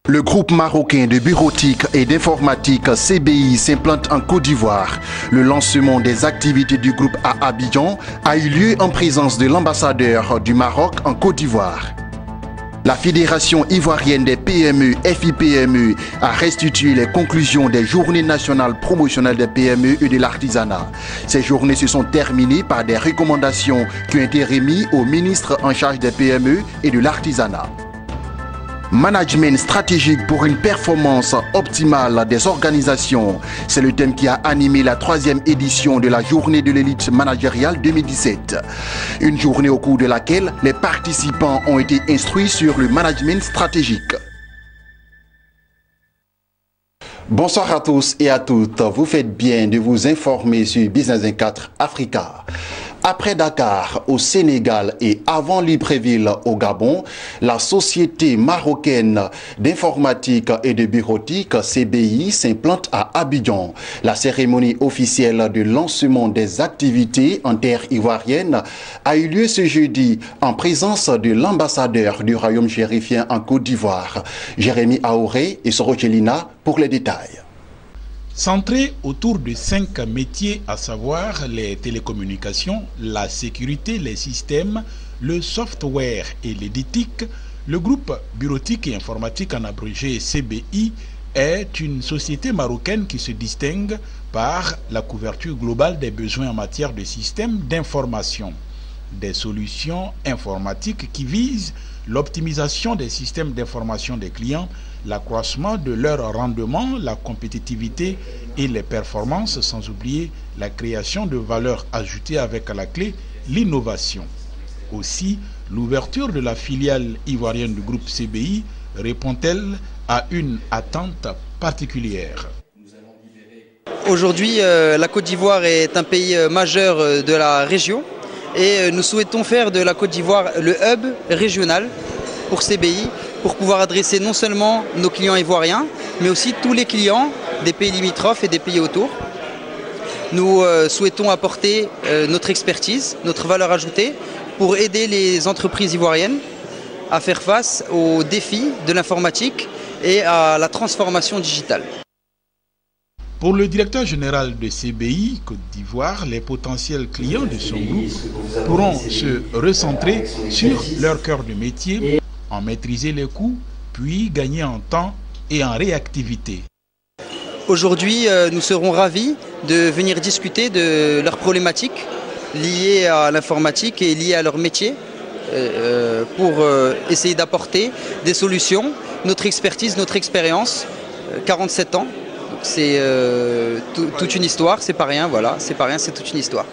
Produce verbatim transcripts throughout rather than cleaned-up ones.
Le groupe marocain de bureautique et d'informatique C B I s'implante en Côte d'Ivoire. Le lancement des activités du groupe à Abidjan a eu lieu en présence de l'ambassadeur du Maroc en Côte d'Ivoire. La Fédération ivoirienne des P M E F I P M E a restitué les conclusions des journées nationales promotionnelles des P M E et de l'artisanat. Ces journées se sont terminées par des recommandations qui ont été remises au ministre en charge des P M E et de l'artisanat. Management stratégique pour une performance optimale des organisations. C'est le thème qui a animé la troisième édition de la journée de l'élite managériale deux mille dix-sept. Une journée au cours de laquelle les participants ont été instruits sur le management stratégique. Bonsoir à tous et à toutes. Vous faites bien de vous informer sur Business vingt-quatre Africa. Après Dakar, au Sénégal et avant Libreville, au Gabon, la société marocaine d'informatique et de bureautique C B I s'implante à Abidjan. La cérémonie officielle de lancement des activités en terre ivoirienne a eu lieu ce jeudi en présence de l'ambassadeur du royaume chérifien en Côte d'Ivoire, Jérémy Aouré et Sorochelina pour les détails. Centré autour de cinq métiers, à savoir les télécommunications, la sécurité, les systèmes, le software et l'éditique, le groupe bureautique et informatique en abrégé C B I est une société marocaine qui se distingue par la couverture globale des besoins en matière de systèmes d'information, des solutions informatiques qui visent l'optimisation des systèmes d'information des clients, l'accroissement de leur rendement, la compétitivité et les performances, sans oublier la création de valeur ajoutée avec à la clé l'innovation. Aussi, l'ouverture de la filiale ivoirienne du groupe C B I répond-elle à une attente particulière? Aujourd'hui, euh, la Côte d'Ivoire est un pays euh, majeur euh, de la région et euh, nous souhaitons faire de la Côte d'Ivoire le hub régional pour C B I, pour pouvoir adresser non seulement nos clients ivoiriens, mais aussi tous les clients des pays limitrophes et des pays autour. Nous euh, souhaitons apporter euh, notre expertise, notre valeur ajoutée, pour aider les entreprises ivoiriennes à faire face aux défis de l'informatique et à la transformation digitale. Pour le directeur général de C B I Côte d'Ivoire, les potentiels clients de son groupe pourront se recentrer sur leur cœur de métier, en maîtriser les coûts, puis gagner en temps et en réactivité. Aujourd'hui, euh, nous serons ravis de venir discuter de leurs problématiques liées à l'informatique et liées à leur métier euh, pour euh, essayer d'apporter des solutions, notre expertise, notre expérience, euh, quarante-sept ans, c'est euh, toute une histoire, c'est pas rien, voilà, c'est pas rien, c'est toute une histoire.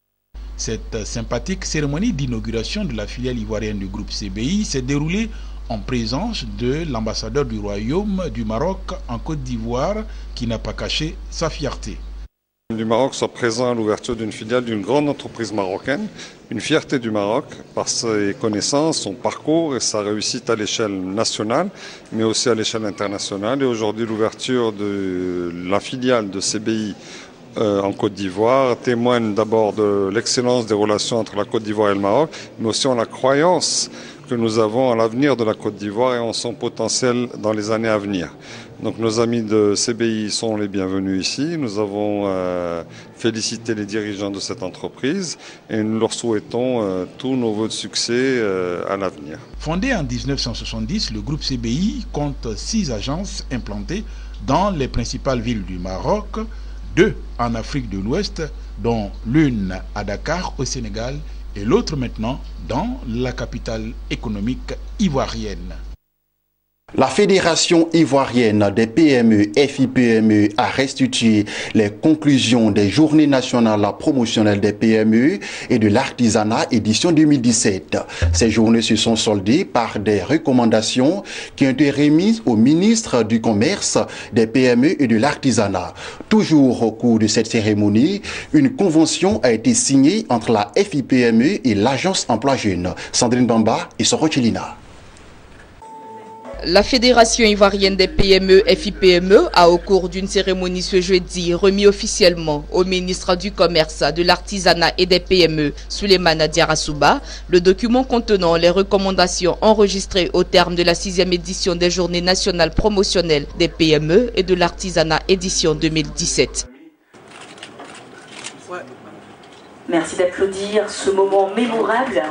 Cette sympathique cérémonie d'inauguration de la filiale ivoirienne du groupe C B I s'est déroulée en présence de l'ambassadeur du Royaume du Maroc en Côte d'Ivoire qui n'a pas caché sa fierté. Du Maroc soit présent à l'ouverture d'une filiale d'une grande entreprise marocaine, une fierté du Maroc par ses connaissances, son parcours et sa réussite à l'échelle nationale, mais aussi à l'échelle internationale. Et aujourd'hui, l'ouverture de la filiale de C B I Euh, en Côte d'Ivoire témoigne d'abord de l'excellence des relations entre la Côte d'Ivoire et le Maroc, mais aussi en la croyance que nous avons à l'avenir de la Côte d'Ivoire et en son potentiel dans les années à venir. Donc nos amis de C B I sont les bienvenus ici. Nous avons euh, félicité les dirigeants de cette entreprise et nous leur souhaitons euh, tous nos vœux de succès euh, à l'avenir. Fondé en mille neuf cent soixante-dix, le groupe C B I compte six agences implantées dans les principales villes du Maroc, deux en Afrique de l'Ouest, dont l'une à Dakar au Sénégal et l'autre maintenant dans la capitale économique ivoirienne. La Fédération ivoirienne des P M E F I P M E a restitué les conclusions des journées nationales promotionnelles des P M E et de l'artisanat édition deux mille dix-sept. Ces journées se sont soldées par des recommandations qui ont été remises au ministre du Commerce, des P M E et de l'artisanat. Toujours au cours de cette cérémonie, une convention a été signée entre la F I P M E et l'Agence Emploi Jeune. Sandrine Bamba et Sorochelina. La Fédération ivoirienne des P M E F I P M E a, au cours d'une cérémonie ce jeudi, remis officiellement au ministre du Commerce, de l'Artisanat et des P M E, Souleymane Diarra-Souba, le document contenant les recommandations enregistrées au terme de la sixième édition des Journées nationales promotionnelles des P M E et de l'Artisanat édition deux mille dix-sept. Merci d'applaudir ce moment mémorable.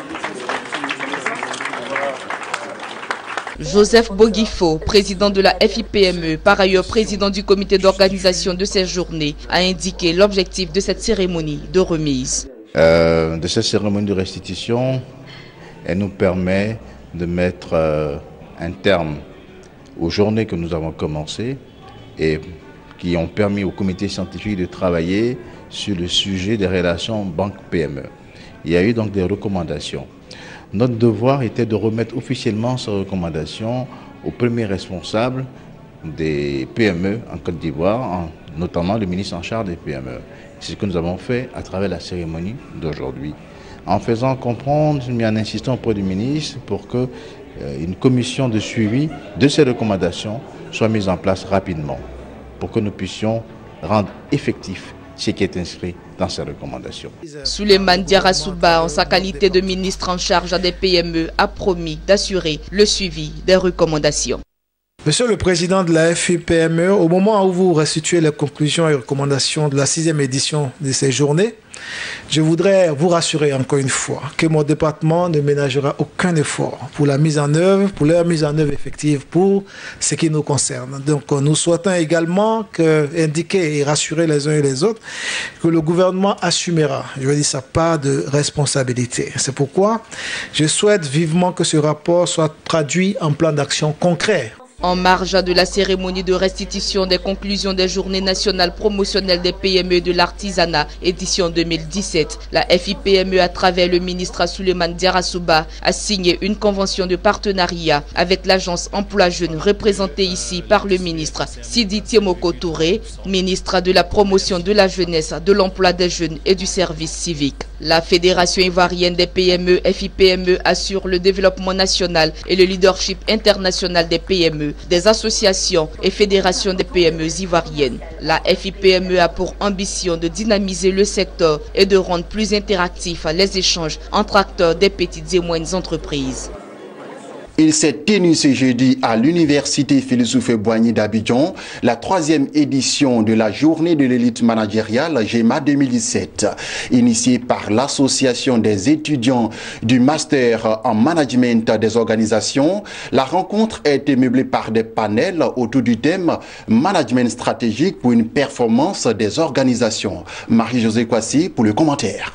Joseph Boguifo, président de la F I P M E, par ailleurs président du comité d'organisation de ces journées, a indiqué l'objectif de cette cérémonie de remise. Euh, de cette cérémonie de restitution, elle nous permet de mettre euh, un terme aux journées que nous avons commencées et qui ont permis au comité scientifique de travailler sur le sujet des relations banque-P M E. Il y a eu donc des recommandations. Notre devoir était de remettre officiellement ces recommandations aux premiers responsables des P M E en Côte d'Ivoire, notamment le ministre en charge des P M E. C'est ce que nous avons fait à travers la cérémonie d'aujourd'hui, en faisant comprendre, mais en insistant auprès du ministre pour que euh, une commission de suivi de ces recommandations soit mise en place rapidement, pour que nous puissions rendre effectif ce qui est inscrit dans ces recommandations. Souleymane Diarra-Souba, en sa qualité de ministre en charge des P M E, a promis d'assurer le suivi des recommandations. Monsieur le Président de la F I P M E, au moment où vous restituez les conclusions et recommandations de la sixième édition de ces journées, je voudrais vous rassurer encore une fois que mon département ne ménagera aucun effort pour la mise en œuvre, pour leur mise en œuvre effective pour ce qui nous concerne. Donc nous souhaitons également que, indiquer et rassurer les uns et les autres que le gouvernement assumera, je veux dire, sa part de responsabilité. C'est pourquoi je souhaite vivement que ce rapport soit traduit en plan d'action concret. En marge de la cérémonie de restitution des conclusions des Journées nationales promotionnelles des P M E et de l'Artisanat, édition deux mille dix-sept, la F I P M E, à travers le ministre Souleymane Diarra-Souba, a signé une convention de partenariat avec l'agence Emploi Jeune, représentée ici par le ministre Sidi Tiemoko Touré, ministre de la promotion de la jeunesse, de l'emploi des jeunes et du service civique. La Fédération ivoirienne des P M E F I P M E assure le développement national et le leadership international des P M E, des associations et fédérations des P M E ivoiriennes. La F I P M E a pour ambition de dynamiser le secteur et de rendre plus interactifs les échanges entre acteurs des petites et moyennes entreprises. Il s'est tenu ce jeudi à l'Université Félix Houphouët-Boigny d'Abidjan, la troisième édition de la Journée de l'élite managériale G E M A deux mille dix-sept. Initiée par l'Association des étudiants du Master en Management des organisations, la rencontre a été meublée par des panels autour du thème « Management stratégique pour une performance des organisations ». Marie-Josée Kwasi pour le commentaire.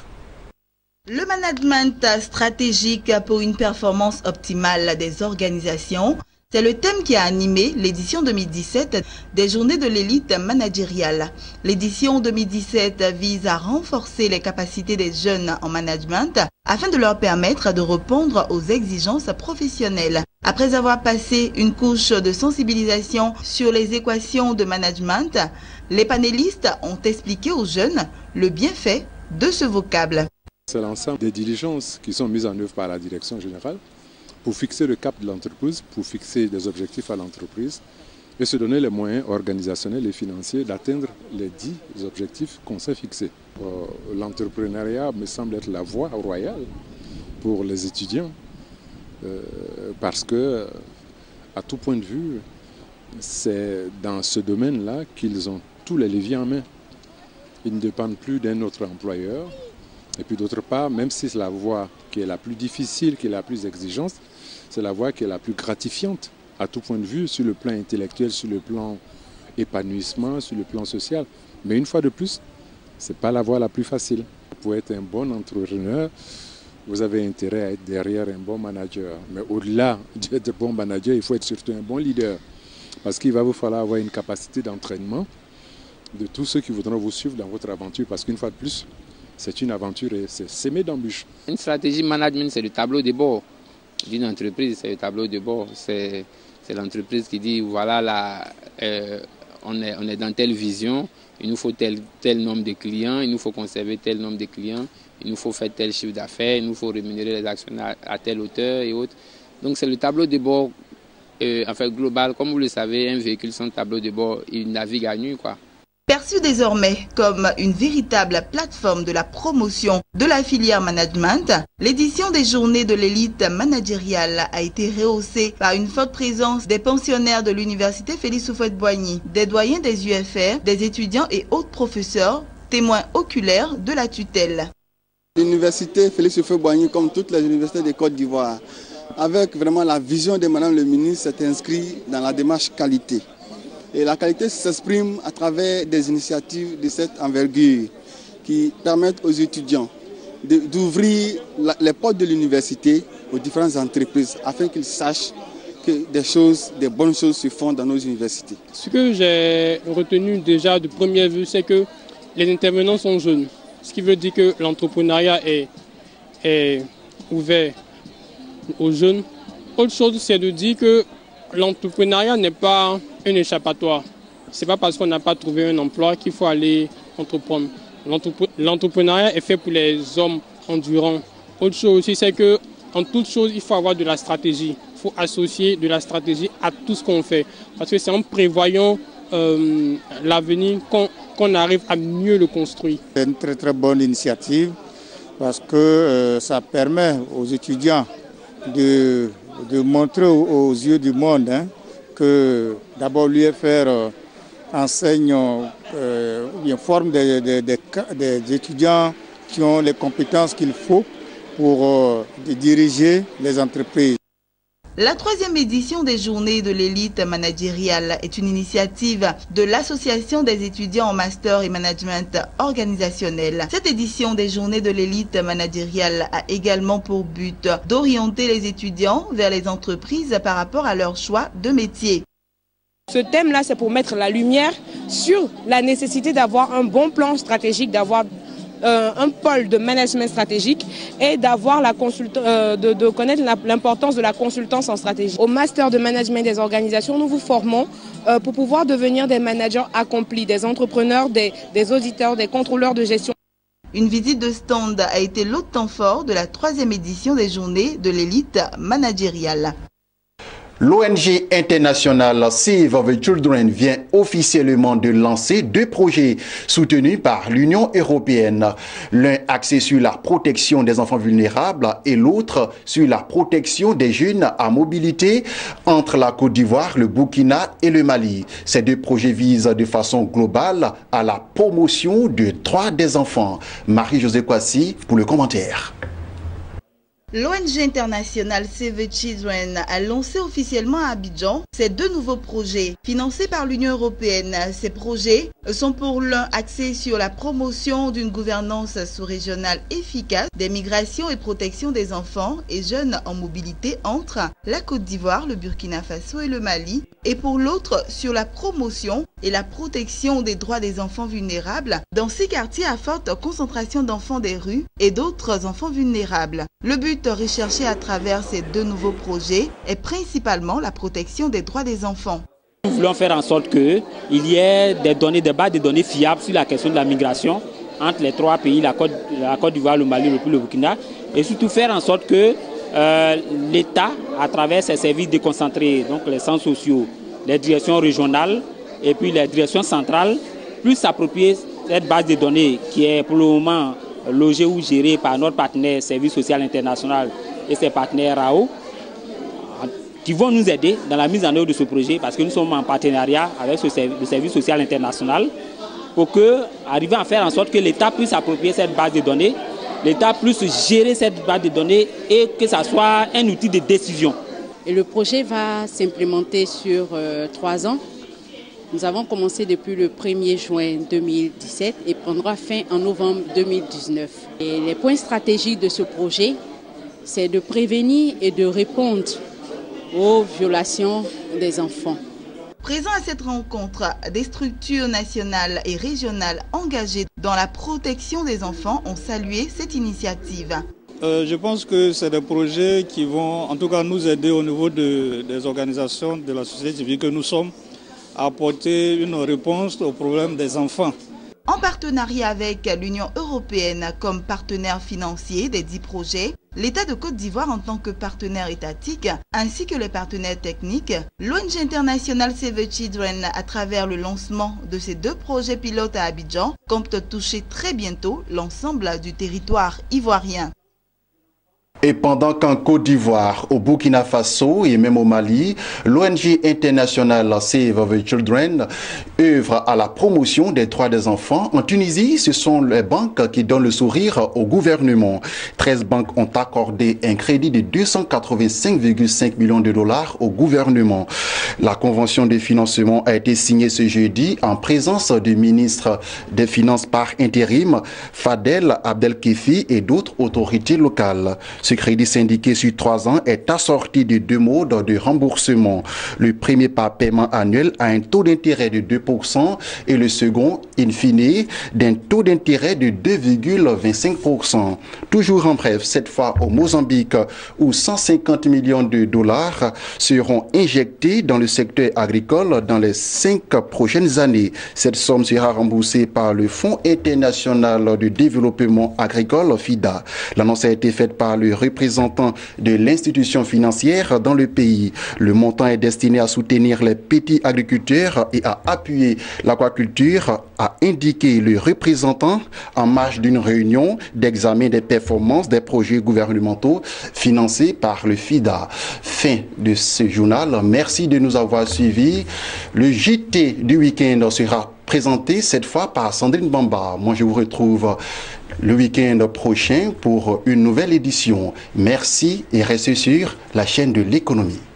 Le management stratégique pour une performance optimale des organisations, c'est le thème qui a animé l'édition deux mille dix-sept des Journées de l'élite managériale. L'édition deux mille dix-sept vise à renforcer les capacités des jeunes en management afin de leur permettre de répondre aux exigences professionnelles. Après avoir passé une couche de sensibilisation sur les équations de management, les panélistes ont expliqué aux jeunes le bienfait de ce vocable. C'est l'ensemble des diligences qui sont mises en œuvre par la direction générale pour fixer le cap de l'entreprise, pour fixer des objectifs à l'entreprise et se donner les moyens organisationnels et financiers d'atteindre les dix objectifs qu'on s'est fixés. L'entrepreneuriat me semble être la voie royale pour les étudiants euh, parce que, à tout point de vue, c'est dans ce domaine-là qu'ils ont tous les leviers en main. Ils ne dépendent plus d'un autre employeur. Et puis d'autre part, même si c'est la voie qui est la plus difficile, qui est la plus exigeante, c'est la voie qui est la plus gratifiante à tout point de vue, sur le plan intellectuel, sur le plan épanouissement, sur le plan social. Mais une fois de plus, ce n'est pas la voie la plus facile. Pour être un bon entrepreneur, vous avez intérêt à être derrière un bon manager. Mais au-delà d'être bon manager, il faut être surtout un bon leader. Parce qu'il va vous falloir avoir une capacité d'entraînement de tous ceux qui voudront vous suivre dans votre aventure. Parce qu'une fois de plus, c'est une aventure et c'est semé d'embûches. Une stratégie management, c'est le tableau de bord d'une entreprise, c'est le tableau de bord. C'est l'entreprise qui dit, voilà, là, euh, on, est, on est dans telle vision, il nous faut tel, tel nombre de clients, il nous faut conserver tel nombre de clients, il nous faut faire tel chiffre d'affaires, il nous faut rémunérer les actionnaires à telle hauteur et autres. Donc c'est le tableau de bord euh, enfin global. Comme vous le savez, un véhicule sans tableau de bord, il navigue à nu, quoi. Perçu désormais comme une véritable plateforme de la promotion de la filière management, l'édition des journées de l'élite managériale a été rehaussée par une forte présence des pensionnaires de l'université Félix Houphouët-Boigny, des doyens des U F R, des étudiants et autres professeurs, témoins oculaires de la tutelle. L'université Félix Houphouët-Boigny, comme toutes les universités de Côte d'Ivoire, avec vraiment la vision de Madame le ministre, s'est inscrit dans la démarche qualité. Et la qualité s'exprime à travers des initiatives de cette envergure qui permettent aux étudiants d'ouvrir les portes de l'université aux différentes entreprises afin qu'ils sachent que des choses, des bonnes choses se font dans nos universités. Ce que j'ai retenu déjà de première vue, c'est que les intervenants sont jeunes. Ce qui veut dire que l'entrepreneuriat est, est ouvert aux jeunes. Autre chose, c'est de dire que l'entrepreneuriat n'est pas un échappatoire. Ce n'est pas parce qu'on n'a pas trouvé un emploi qu'il faut aller entreprendre. L'entrepreneuriat est fait pour les hommes endurants. Autre chose aussi, c'est qu'en toute chose, il faut avoir de la stratégie. Il faut associer de la stratégie à tout ce qu'on fait. Parce que c'est en prévoyant euh, l'avenir qu'on qu'on arrive à mieux le construire. C'est une très très bonne initiative parce que euh, ça permet aux étudiants de, de montrer aux, aux yeux du monde hein, que d'abord l'U F R euh, enseigne euh, ou bien forme des, des, des, des étudiants qui ont les compétences qu'il faut pour euh, diriger les entreprises. La troisième édition des journées de l'élite managériale est une initiative de l'Association des étudiants en master et management organisationnel. Cette édition des journées de l'élite managériale a également pour but d'orienter les étudiants vers les entreprises par rapport à leur choix de métier. Ce thème-là, c'est pour mettre la lumière sur la nécessité d'avoir un bon plan stratégique, d'avoir Euh, un pôle de management stratégique et d'avoir la euh, de, de connaître l'importance de la consultance en stratégie. Au master de management des organisations, nous vous formons euh, pour pouvoir devenir des managers accomplis, des entrepreneurs, des, des auditeurs, des contrôleurs de gestion. Une visite de stand a été l'autre temps fort de la troisième édition des journées de l'élite managériale. L'O N G internationale Save the Children vient officiellement de lancer deux projets soutenus par l'Union européenne. L'un axé sur la protection des enfants vulnérables et l'autre sur la protection des jeunes à mobilité entre la Côte d'Ivoire, le Burkina et le Mali. Ces deux projets visent de façon globale à la promotion des droits des enfants. Marie-Josée Kwasi pour le commentaire. L'O N G internationale Save the Children a lancé officiellement à Abidjan ces deux nouveaux projets financés par l'Union européenne. Ces projets sont pour l'un axés sur la promotion d'une gouvernance sous-régionale efficace des migrations et protection des enfants et jeunes en mobilité entre la Côte d'Ivoire, le Burkina Faso et le Mali, et pour l'autre sur la promotion et la protection des droits des enfants vulnérables dans ces quartiers à forte concentration d'enfants des rues et d'autres enfants vulnérables. Le but recherché à travers ces deux nouveaux projets est principalement la protection des droits des enfants. Nous voulons faire en sorte qu'il y ait des données, des bases de données fiables sur la question de la migration entre les trois pays, la Côte, la Côte d'Ivoire, le Mali, le Burkina, et surtout faire en sorte que euh, l'État, à travers ses services déconcentrés, donc les centres sociaux, les directions régionales et puis les directions centrales, puissent s'approprier cette base de données qui est pour le moment logé ou géré par notre partenaire Service Social International et ses partenaires R A O, qui vont nous aider dans la mise en œuvre de ce projet parce que nous sommes en partenariat avec ce, le Service Social International pour que, arriver à faire en sorte que l'État puisse approprier cette base de données, l'État puisse gérer cette base de données et que ça soit un outil de décision. Et le projet va s'implémenter sur euh, trois ans. Nous avons commencé depuis le premier juin deux mille dix-sept et prendra fin en novembre deux mille dix-neuf. Et les points stratégiques de ce projet, c'est de prévenir et de répondre aux violations des enfants. Présents à cette rencontre, des structures nationales et régionales engagées dans la protection des enfants ont salué cette initiative. Euh, je pense que c'est des projets qui vont en tout cas nous aider au niveau de, des organisations de la société civile que nous sommes, à apporter une réponse aux problèmes des enfants. En partenariat avec l'Union européenne comme partenaire financier des dix projets, l'État de Côte d'Ivoire en tant que partenaire étatique, ainsi que les partenaires techniques, l'O N G internationale Save the Children, à travers le lancement de ces deux projets pilotes à Abidjan, compte toucher très bientôt l'ensemble du territoire ivoirien. Et pendant qu'en Côte d'Ivoire, au Burkina Faso et même au Mali, l'O N G internationale Save the Children œuvre à la promotion des droits des enfants. En Tunisie, ce sont les banques qui donnent le sourire au gouvernement. treize banques ont accordé un crédit de deux cent quatre-vingt-cinq virgule cinq millions de dollars au gouvernement. La convention de financement a été signée ce jeudi en présence du ministre des Finances par intérim, Fadel Abdelkefi, et d'autres autorités locales. Ce crédit syndiqué sur trois ans est assorti de deux modes de remboursement. Le premier par paiement annuel a un taux d'intérêt de deux pour cent et le second, in fine, d'un taux d'intérêt de deux virgule vingt-cinq pour cent. Toujours en bref, cette fois au Mozambique, où cent cinquante millions de dollars seront injectés dans le secteur agricole dans les cinq prochaines années. Cette somme sera remboursée par le Fonds international de développement agricole, FIDA. L'annonce a été faite par le représentant de l'institution financière dans le pays. Le montant est destiné à soutenir les petits agriculteurs et à appuyer l'aquaculture, a indiqué le représentant en marge d'une réunion d'examen des performances des projets gouvernementaux financés par le FIDA. Fin de ce journal. Merci de nous avoir suivis. Le J T du week-end sera présenté cette fois par Sandrine Bamba. Moi, je vous retrouve le week-end prochain pour une nouvelle édition. Merci et restez sur la chaîne de l'économie.